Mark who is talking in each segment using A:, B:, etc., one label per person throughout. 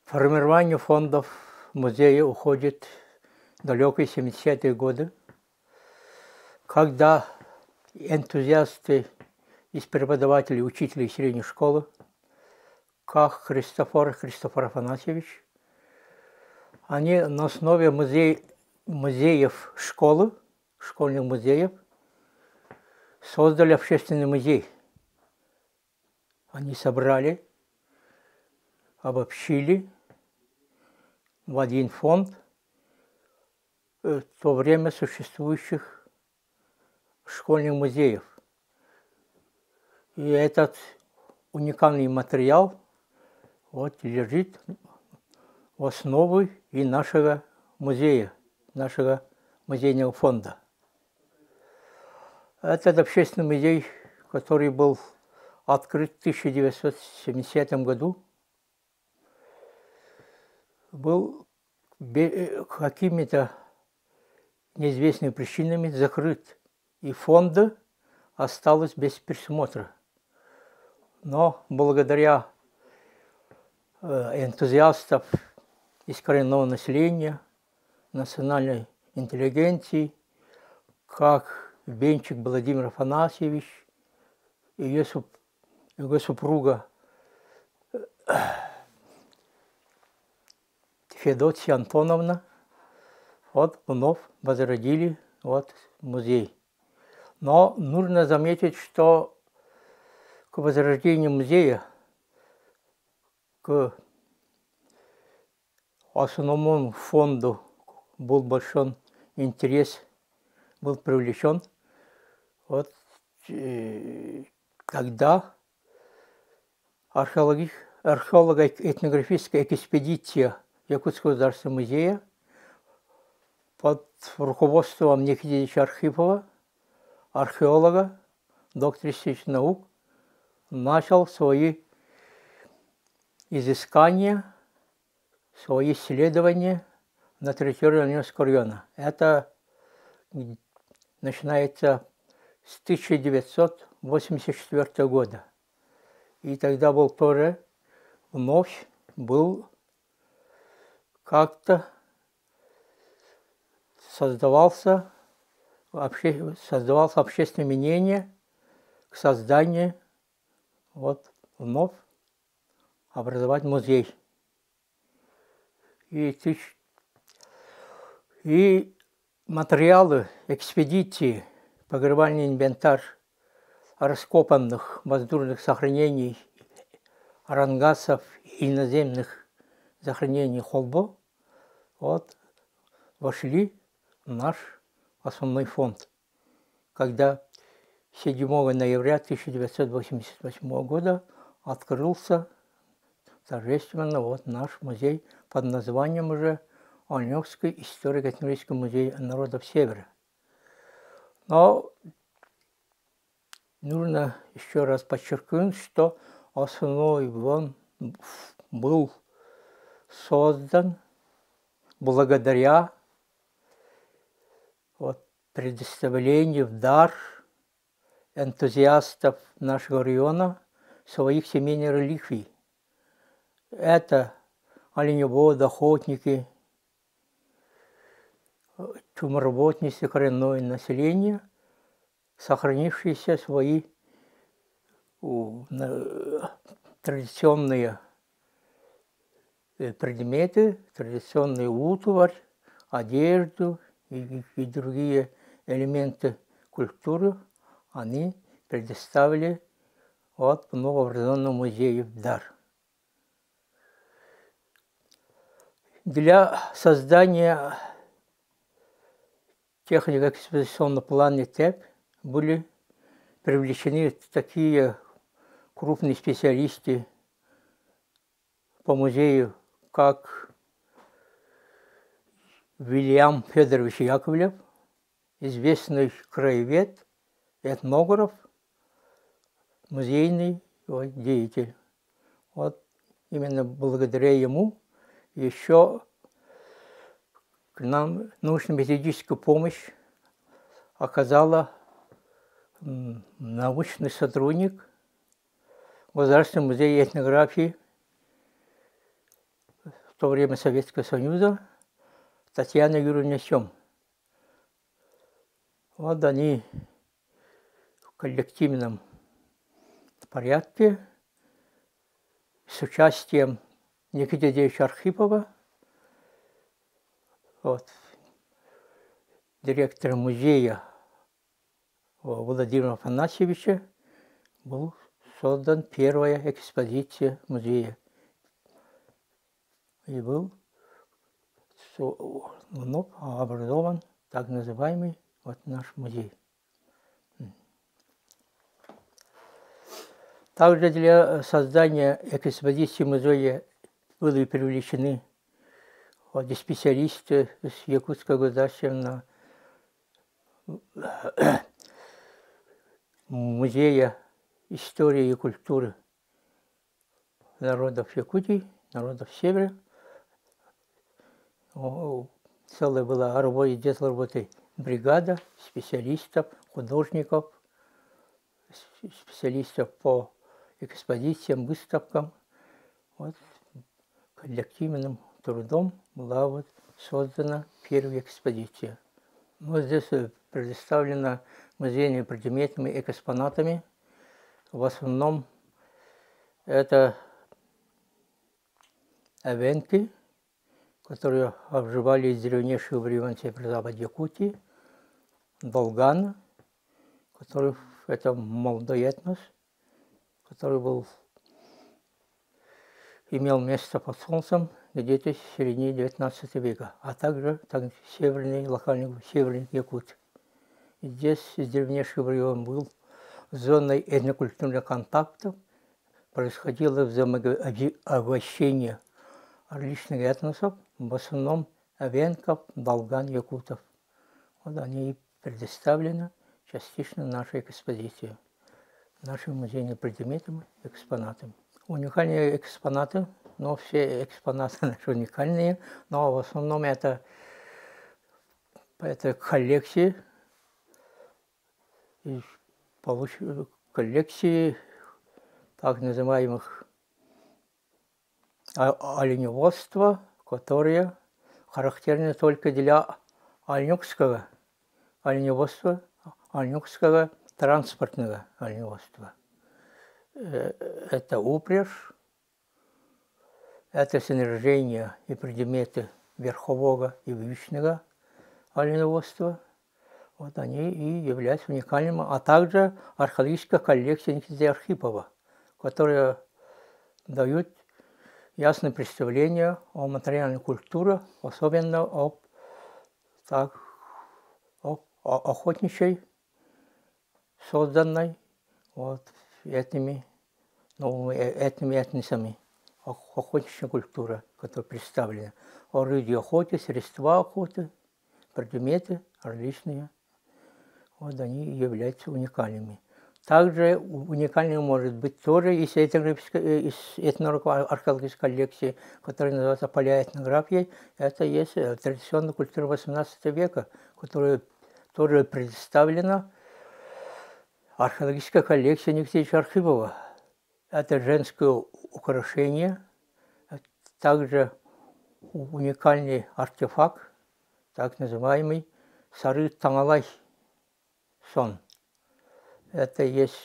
A: Формированию фондов музея уходит далекие 70-е годы, когда энтузиасты из преподавателей, учителей средней школы, как Христофор Афанасьевич, они на основе музеев школы, школьных музеев, создали общественный музей. Они собрали, обобщили в один фонд в то время существующих школьных музеев. И этот уникальный материал лежит в основе и нашего музея, нашего музейного фонда. Этот общественный музей, который был открыт в 1970 году, был какими-то неизвестными причинами закрыт, и фонда осталось без присмотра. Но благодаря энтузиастам из коренного населения, национальной интеллигенции, как Бенчик Владимир Афанасьевич и его супруга Федотия Антоновна, вновь возродили музей. Но нужно заметить, что к возрождению музея, к основному фонду был большой интерес, был привлечен. Когда археолого-этнографическая экспедиция Якутского государственного музея под руководством Никиты Ильича Архипова, археолога, доктора исторических наук, начал свои изыскания, свои исследования на территории Ленинского района. Это начинается с 1984 года. И тогда был тоже вновь как-то создавался общественное мнение к созданию вновь образовать музей. И материалы экспедиции, погребальный инвентарь раскопанных воздушных захоронений рангасов и иноземных захоронений Холбо вошли в наш основной фонд, когда 7 ноября 1988 года открылся торжественно наш музей под названием уже Оленевский историко-этнографический музей народов Севера. Но нужно еще раз подчеркнуть, что основной он был создан благодаря предоставлению в дар энтузиастов нашего района своих семейных реликвий. Это оленеводы, охотники, чумоработницы, коренное население, сохранившиеся свои традиционные предметы, традиционную утварь, одежду и другие элементы культуры, они предоставили новообразованному музею в дар. Для создания технико-экспозиционного плана ТЭП были привлечены такие крупные специалисты по музею, как Вильям Федорович Яковлев, известный краевед, этнограф, музейный деятель. Именно благодаря ему еще к нам научно-методическую помощь оказала научный сотрудник Государственного музея этнографии в то время Советского Союза, Татьяна Юрьевна Сем. Вот они в коллективном порядке с участием Никиты Андреевича Архипова, вот, директора музея Владимира Афанасьевича, был создан первая экспозиция музея. И был вновь образован так называемый вот наш музей. Также для создания экспозиции музея были привлечены специалисты из Якутского государственного музея истории и культуры народов Якутии, народов Севера. Целая была работа бригада специалистов, художников, специалистов по экспозициям, выставкам. Вот коллективным трудом была вот создана первая экспозиция. Вот здесь предоставлена музейными предметами и экспонатами. В основном это эвенки, которые обживали из древнейшего времен северо-запада Якутии, долган, который это молодой этнос, который имел место под солнцем где-то в середине 19 века, а также северный Якут. И здесь из древнейшего времен был зоной этнокультурных контактов, происходило взаимообогащение различных этносов, в основном эвенков, долган, якутов. Вот они предоставлены частично нашей экспозиции, нашим музейным предметам, экспонатам. Уникальные экспонаты, но все экспонаты наши уникальные, но в основном это коллекции, так называемых оленеводства, которые характерны только для альнюкского оленеводства, альнюкского транспортного оленеводства. Это упряжь, это снаряжение и предметы верхового и вьючного оленеводства. Вот они и являются уникальными, а также археологическая коллекция Никиты Архипова, которая дает ясное представление о материальной культуре, особенно об охотничьей, созданной вот этими этносами, охотничья культура, которая представлена. Орудия охоты, средства охоты, предметы различные. Вот они являются уникальными. Также уникальным может быть тоже из этнографической коллекции, которая называется палеоэтнографией. Это есть традиционная культура XVIII века, которая тоже представлена археологической коллекцией Никиты Архипова. Это женское украшение, также уникальный артефакт, так называемый Сары Тангалай сон. Это есть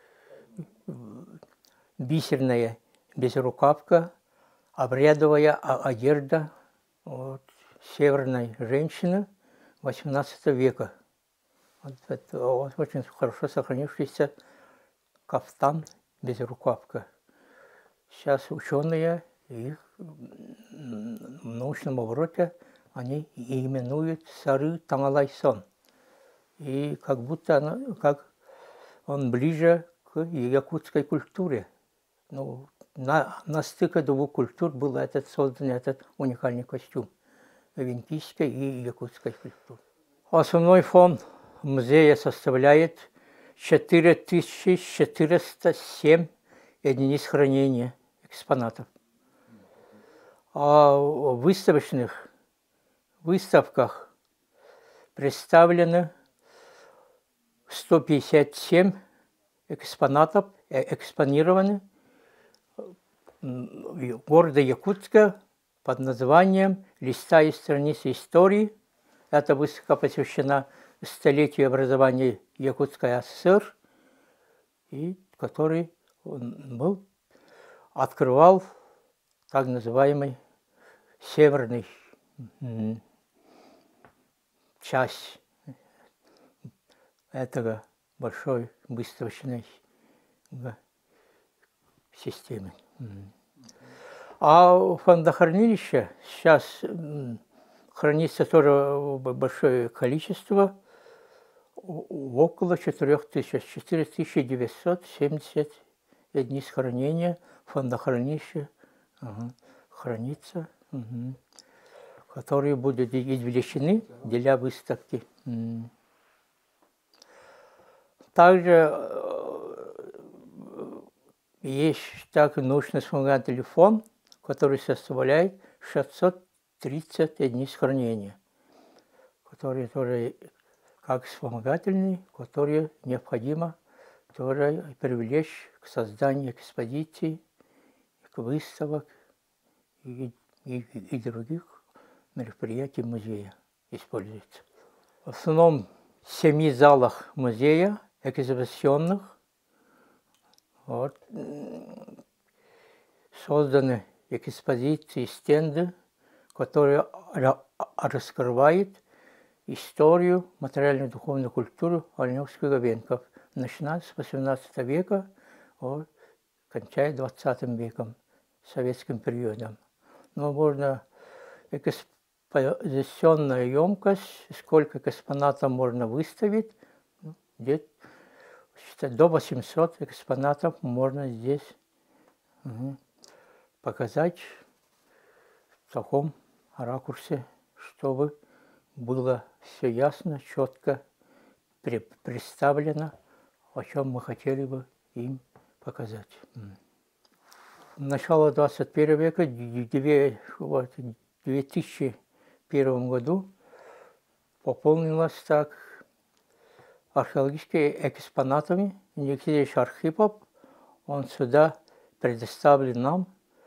A: бисерная безрукавка, обрядовая одежда северной женщины XVIII века. Вот это очень хорошо сохранившийся кафтан безрукавка. Сейчас ученые их в научном обороте они именуют Сары Тангалай сон. И как будто он ближе к якутской культуре. Ну, на стыке двух культур был создан этот уникальный костюм венкийской и якутской культуры. Основной фонд музея составляет 4407 единиц хранения экспонатов. А в выставках представлены 157 экспонатов, экспонированы в городе Якутска под названием «Листа и страницы истории». Эта выставка посвящена столетию образования Якутской ССР, и который он открывал так называемый северный часть этого большой выставочной системы. А фондохранилище сейчас хранится тоже большое количество, около 4000, 4970 единиц хранения фондохранилища хранится, которые будут извлечены для выставки. Также есть так научно-вспомогательный фонд, который составляет 630 единиц хранения, которые тоже как вспомогательные, которые необходимо тоже привлечь к созданию экспозиций, к выставок и других мероприятий музея используется. В основном в 7 залах музея экспозиционных созданы экспозиции, стенды, которые раскрывают историю материально-духовной культуры альнёвских-габенков, начиная с XVIII века, кончая XX веком, советским периодом. Но можно экспозиционная емкость, сколько экспонатов можно выставить, где-то до 800 экспонатов можно здесь показать в таком ракурсе, чтобы было все ясно, четко представлено, о чем мы хотели бы им показать. Начало 21 века, в 2001 году пополнилось так археологическими экспонатами. Никита Архипов, он сюда предоставлен нам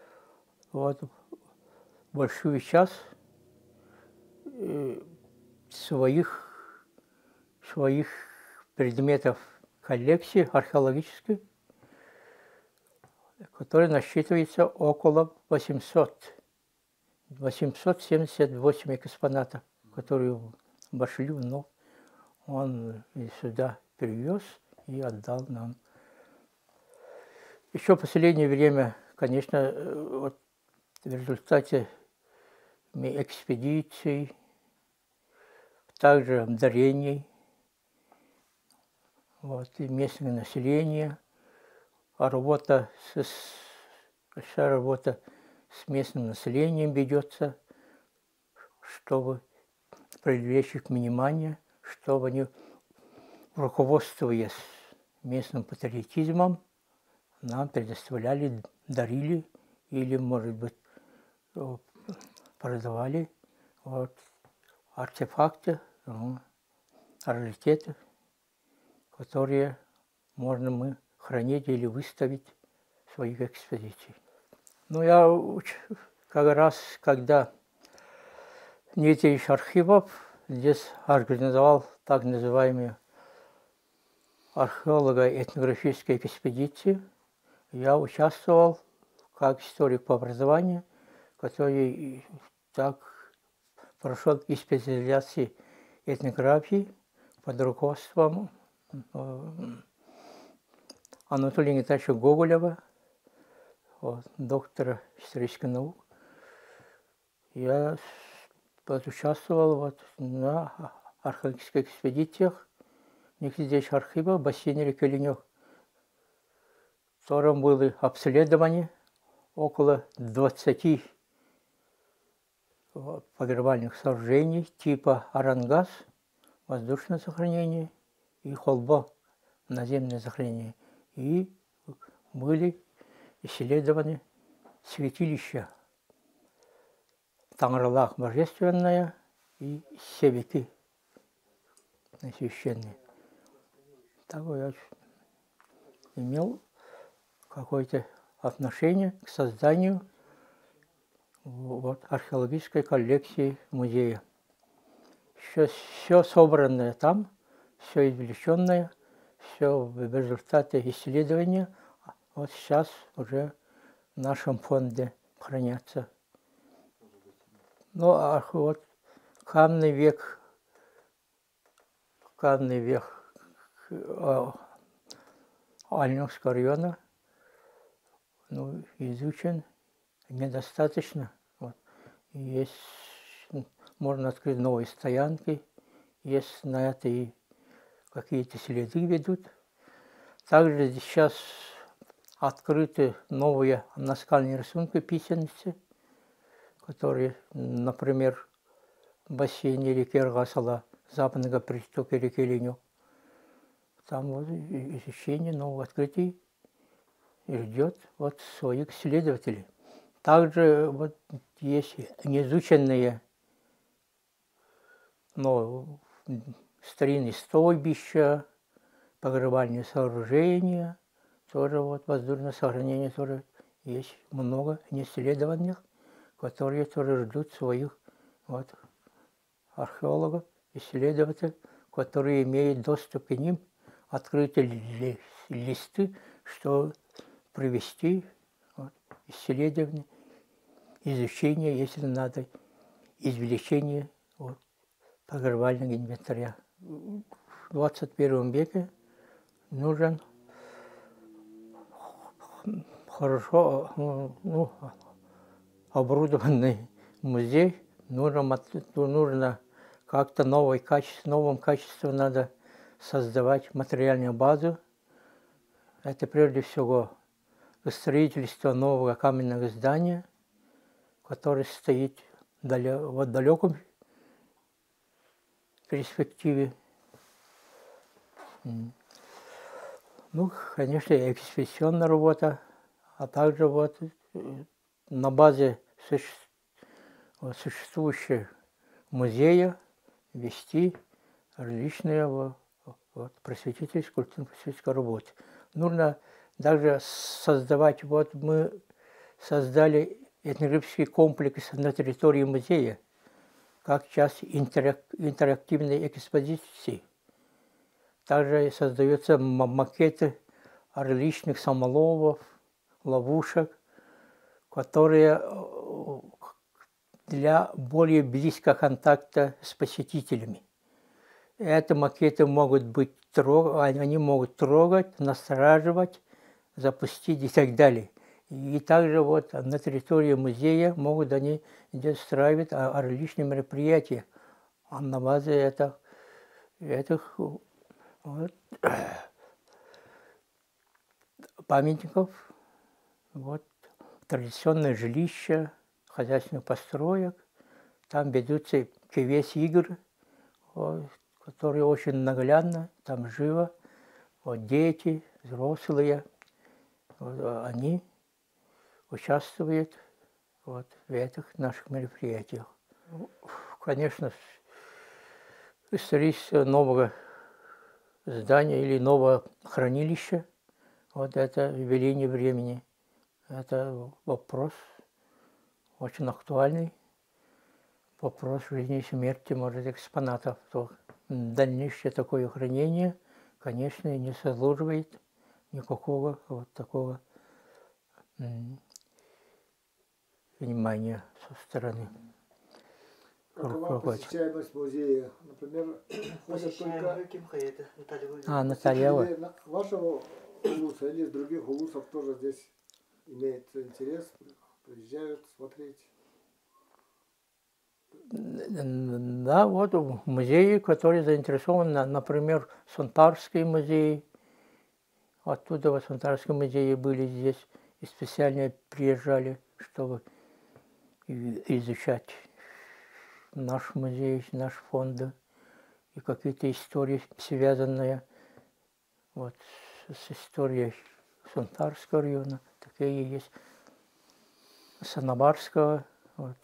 A: большую часть своих предметов коллекции археологической, которая насчитывается около 878 экспонатов, которые вошли в НО. Он сюда привез и отдал нам. Еще в последнее время, конечно, в результате экспедиций, также дарений и местного населения, большая работа с местным населением ведется, чтобы привлечь их внимание, чтобы они, руководствуясь местным патриотизмом, нам предоставляли, дарили или, может быть, продавали артефакты, раритеты, которые можно мы хранить или выставить в своих экспозициях. Но я как раз, когда Никита Архипов здесь организовал так называемую археолого-этнографическую экспедицию, я участвовал как историк по образованию, который так прошел и специализации этнографии под руководством Анатолия Николаевича Гоголева, доктора исторических наук. Я участвовал на археологических экспедициях Никита Архипова в бассейне реки Ленёк, в котором было обследование около 20 погребальных сооружений типа Арангас, воздушное сохранение, и Холбо, наземное сохранение. И были исследованы святилища Тангралах божественная и Себеки священные. Так я имел какое-то отношение к созданию вот, археологической коллекции музея. Все собранное там, все извлеченное, все в результате исследования, вот сейчас уже в нашем фонде хранятся. Ну, а вот каменный век Альновского района, ну, изучен недостаточно. Вот. Есть, можно открыть новые стоянки, есть на это и какие-то следы ведут. Также сейчас открыты новые наскальные рисунки письменности, которые, например, в бассейне реки Аргасала, западного притока реки Леню. Там вот изучение новых открытий ждет вот своих исследователей. Также вот есть неизученные, но старинные стойбища, погребальные сооружения, тоже вот воздушное сохранение тоже есть много неисследованных, которые тоже ждут своих вот археологов, исследователей, которые имеют доступ к ним, открыть листы, что провести вот, исследование, изучение, если надо, извлечение вот, погребального инвентаря. В 21 веке нужен хорошо оборудованный музей, нужно как-то новым качеством надо создавать материальную базу. Это прежде всего строительство нового каменного здания, которое стоит в далеком перспективе. Ну, конечно, экспедиционная работа, а также вот на базе существующих музея вести различные вот, просветительские, культурно-просветительские работы. Нужно также создавать, вот мы создали этнографический комплекс на территории музея, как часть интерактивной экспозиции. Также создаются макеты различных самоловов, ловушек, которые для более близкого контакта с посетителями. Эти макеты могут быть они могут трогать, настораживать, запустить и так далее. И также вот на территории музея могут они устраивать различные мероприятия на базе этих вот, памятников, вот, традиционное жилище, хозяйственных построек. Там ведутся КВС-игры, вот, которые очень наглядно, там живо. Вот, дети, взрослые, вот, они участвуют вот, в этих наших мероприятиях. Конечно, строительство нового здания или нового хранилища, вот это веление времени. Это вопрос очень актуальный, вопрос жизни и смерти, может, экспонатов. То дальнейшее такое хранение, конечно, не заслуживает никакого вот такого внимания со стороны.
B: Какова посещаемость музея? Например, ходят только
A: Наталья.
B: Вашего улуса или из других улусов тоже здесь имеется интерес, приезжают смотреть?
A: Да, вот музеи, которые заинтересованы, например, Сонтарский музей, оттуда в Сонтарском музее были здесь и специально приезжали, чтобы изучать наш музей, наш фонд и какие-то истории, связанные вот с историей Сонтарского района, такие есть, Санабарского вот,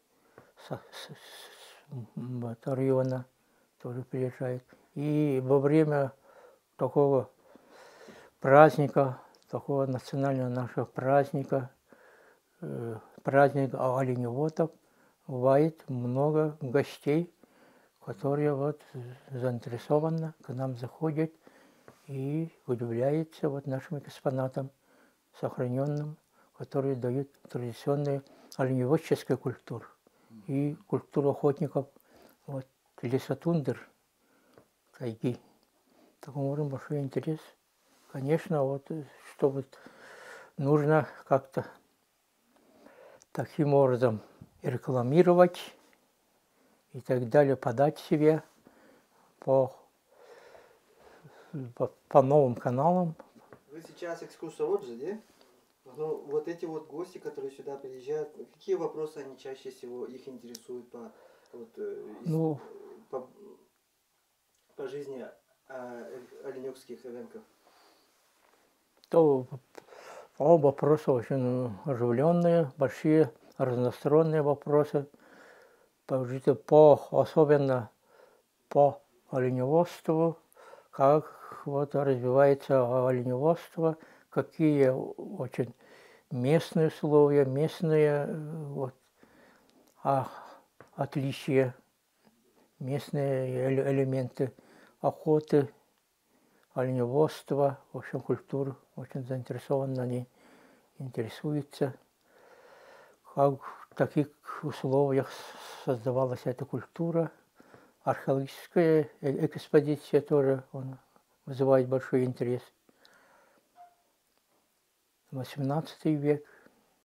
A: района тоже приезжают. И во время такого праздника, такого национального нашего праздника, праздник оленеводов бывает много гостей, которые вот заинтересованно к нам заходят и удивляются вот нашим экспонатам, сохраненным, которые дают традиционную оленеводческую культуру и культуру охотников вот, лесотундр, тайги. Таким образом, большой интерес. Конечно, вот, чтобы нужно как-то таким образом рекламировать и так далее, подать себя по новым каналам.
C: Вы сейчас экскурсовод же, да? Ну, вот эти вот гости, которые сюда приезжают, какие вопросы они чаще всего их интересуют
A: Ну,
C: по жизни оленевских рынков?
A: То вопросы очень оживленные, большие, разносторонние вопросы, особенно по оленеводству, как вот развивается оленеводство, какие очень местные условия, местные вот, отличия, местные элементы охоты, оленеводства, в общем, культуру очень заинтересованно они интересуются, как в таких условиях создавалась эта культура. Археологическая экспедиция тоже вызывает большой интерес. XVIII век,